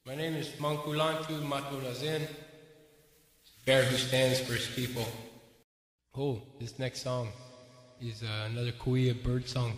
My name is Mankulantu Matulazin, bear who stands for his people. Oh, this next song is another Kuya bird song.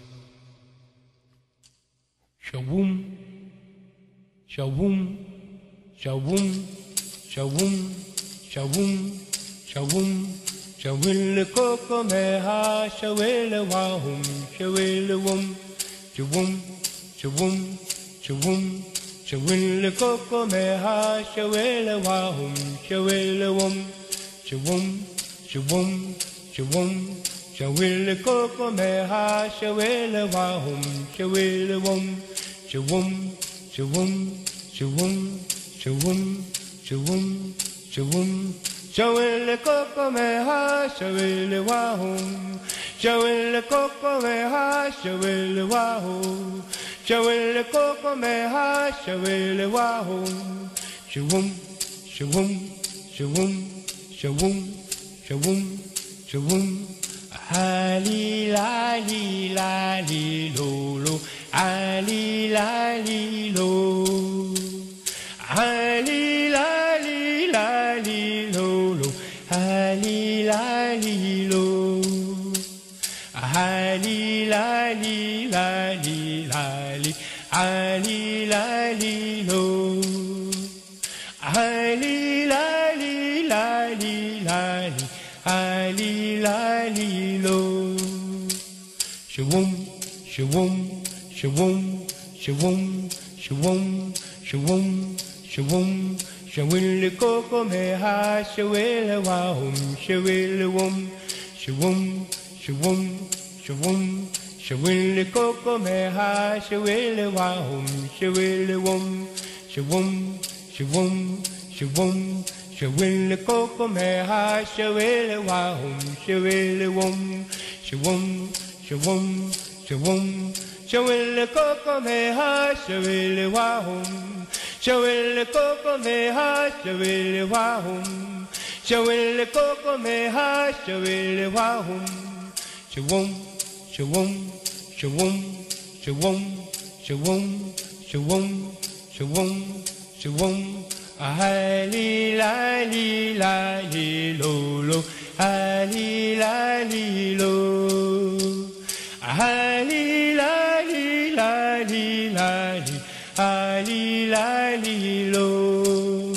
Shawoom, shawoom, shawoom, shawoom, shawoom, shawoom, shawil koko meha, shawil wahum, shawil wum, shawoom, shawoom, shawoom, shawil koko meha, shawil wahum, shawil wum, shawoom, shawoom, shawoom, shawil koko meha, shawil wahum, shawil wum, shawoom, shawoom, shawoom, shawoom, shawoom, shawoom, shawil koko meha, shawil wahum, shawil koko meha, shawil wahum, shawil koko meha, shawil wahum, shawoom, shawoom, shawoom, shawoom, shawoom, shawoom. Ali la li la li lo lo, Ali la li lo, Ali la li la li lo lo, Ali la li lo, Ali la li la li la li, Ali la li lo, Ali la li la li la li, Ali la li lo. Shawoom, shawoom, shawoom, shawoom, shawoom, shawoom, shawoom, shawil koko meha, shawil wahum, shawil wum, shawoom, shawoom, shawoom, shawil koko meha, shawil wahum, shawil wum, shawoom, shawoom, shawoom, shawil koko meha, shawil wahum, shawil wum, shawoom, shawoom, shawoom, shawil koko meha, shawil wahum, shawil koko meha, shawil wahum, shawil koko meha, shawil wahum, shawoom, shawoom, shawoom, shawoom, shawoom, shawoom, shawoom, shawoom. Ali la li la li lo lo, Ali la li lo, Ali la li la li la li, Ali la li lo,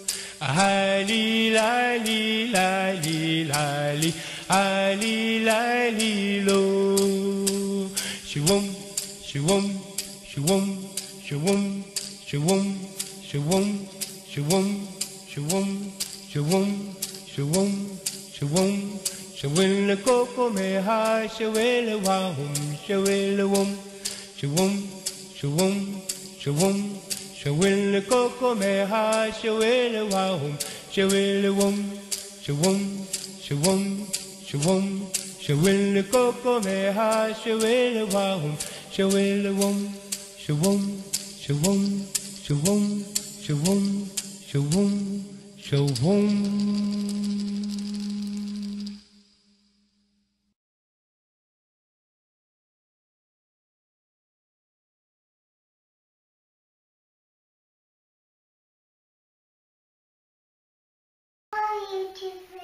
Ali la li la li la li, Ali la li lo. Shawoom, shawoom, shawoom, shawoom, shawoom, shawoom, shawoom, shawoom, shawoom, shawoom, shawoom, shawil koko meha, shawil wahum, shawil wum, shawoom, shawoom, shawoom, shawil koko meha, shawil wahum, shawil wum, shawoom, shawoom, shawoom, shawil koko meha, shawil wahum, shawil wum, shawoom, shawoom, shawoom, shawoom, shawoom, shawoom. YouTube.